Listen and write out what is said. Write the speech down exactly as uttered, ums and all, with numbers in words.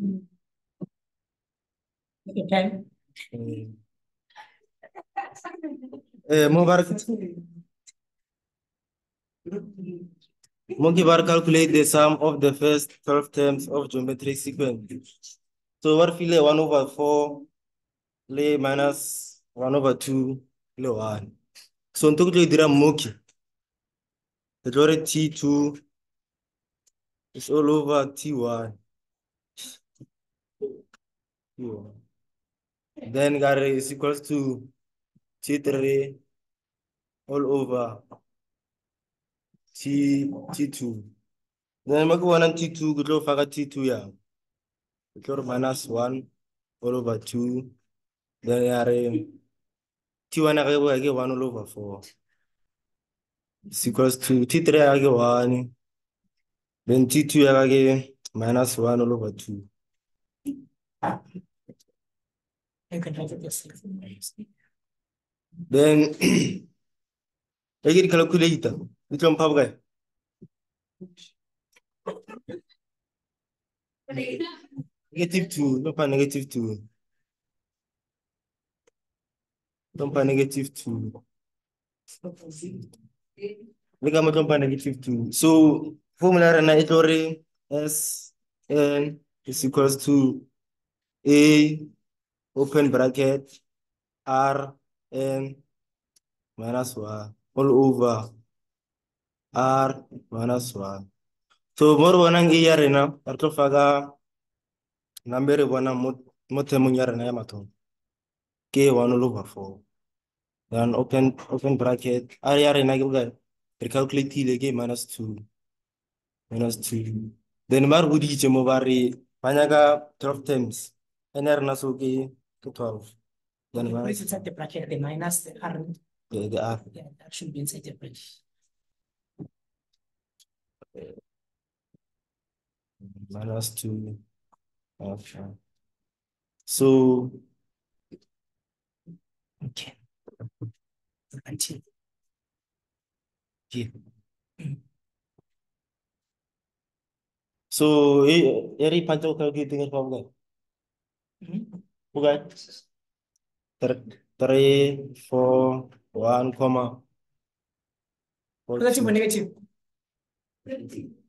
Okay. Eh, Mubarak, Mubarak calculate the sum of the first twelve terms of geometric sequence. So what feel one over four, lay minus one over two, lay one. So on took the Muki. The glory T two is all over T one. Then Gary is equals to T three all over T T2. Then make one and T two, go to Faga T two, yeah. Go minus one all over two. Then are T one I get one all over four. Is equals to T three I get one. Then T two I get minus one all over two. You can write it this. Then I get calculator. Which one pop guy? Negative two, no pa negative two. Don't pa negative two. Look at my jump negative two. So formula and itory S N is equals to A open bracket R N minus one all over R minus one. So more one ang iya rena arto faga number one mo mo temo nyara na yamato K one all over four. Then open open bracket R yara na gilga recalculate lege minus two. Minus two. Then mar budi chemo bari panyaga twelve times. Ener nasuki to twelve. Then Put minus it inside the bracket, the minus, the R. the, the R. Yeah, that should be inside the bracket. Minus two. Okay. So Okay. Until. yeah. So eh eri pancho kalki tinggal apa bukan? Three, four, one, comma. Positive or negative?